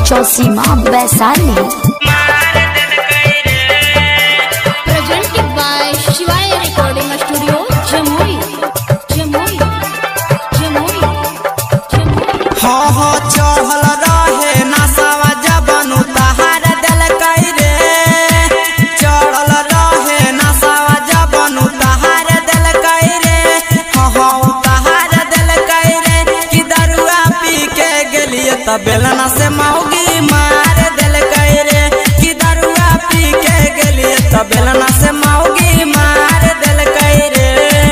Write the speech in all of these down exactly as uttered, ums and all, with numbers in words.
चौसीमा Vaishali. Presented by Shivay recording studio Jamui Jamui Jamui Jamui. हो हो चढ़ल रहे नसावा जबन उतार दिल रे, चढ़ल रहे नसावा जबन उतार दिल रे, हो हो उतार दिल रे कि दरुआ पी के गेलिए त बेलना से मौगी मार दिल रे, कि दरुआ पी के गेलिए त बेलना से मौगी मार दिल रे।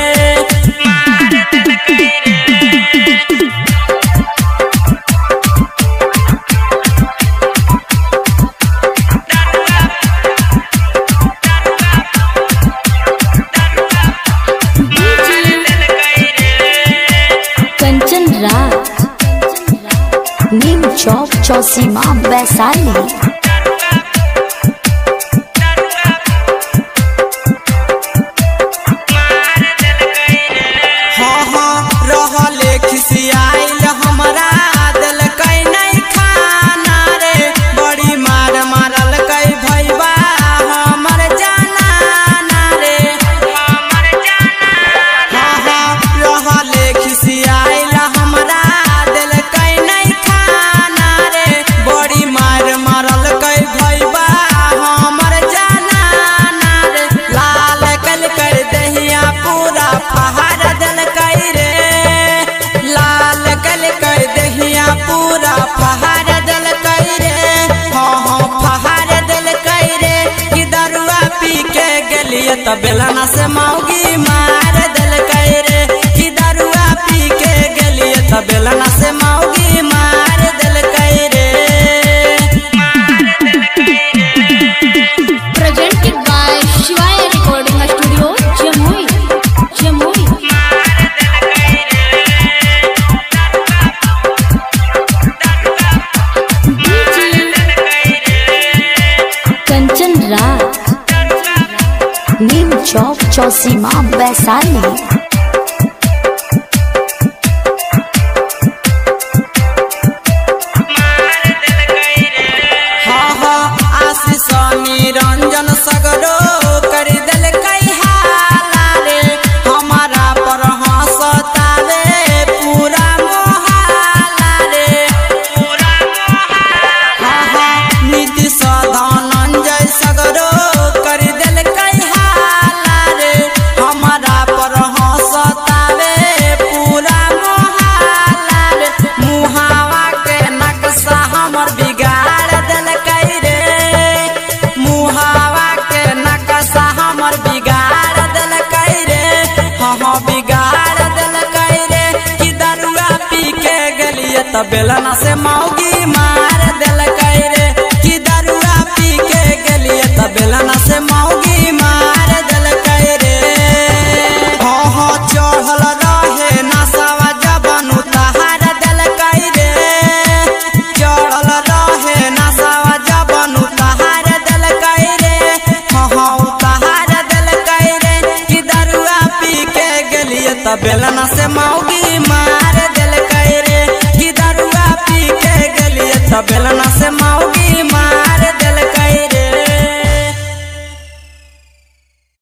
कंचन राज नीम चौक चौसीमा वैशाली। हाँ हाँ रहले खिसियाइल हमरा दिल कई नहीं खाना रे, बड़ी मार मारल कई भैया हमर जाना ना रे, हमर जाना। हाँ हाँ रहले खिसियाइल हमरा दिल कई नहीं खाना रे, बड़ी मार मारल कई भैया हमर जाना ना रे, लाल कल कर दहिया पूरा पहाड़ दिल कई रे, लाल कल कर दहिया पूरा पहाड़ दिल कई रे, हाँ हाँ पहाड़ दिल कई रे कि दरुआ पी के गेलिए त बेलना से मौगी मार दिल कई रे, कि दरुआ पी के गेलिए त बेलना से मौगी मार दिल कई रे। Presented by Shivay recording studio Jamui Jamui. Kanchan Raj Neem Chowk Chausima Vaishali. हाँ हाँ आशीष निरंजन सगरो कर दिल कई हाला रे, हमारा पर हंसतावे पूरा मोहाला रे, पूरा मोहाला। हाँ हाँ नीतीश धनंजय सगरो कर दिल कई हाला रे, हमारा पर हंसतावे पूरा मोहाला रे, मुहावा के नक्शा हमर बिगाड़ दिल कई रे, मुहावा के नक्शा हमर बिगाड़ दिल कई रे, हाँ हाँ बिगाड़ दिल कई रे कि दरुआ पी के गेलिए त बेलना से मौगी मार दिल कई रे, कि दरुआ पी के गेलिए त बेलना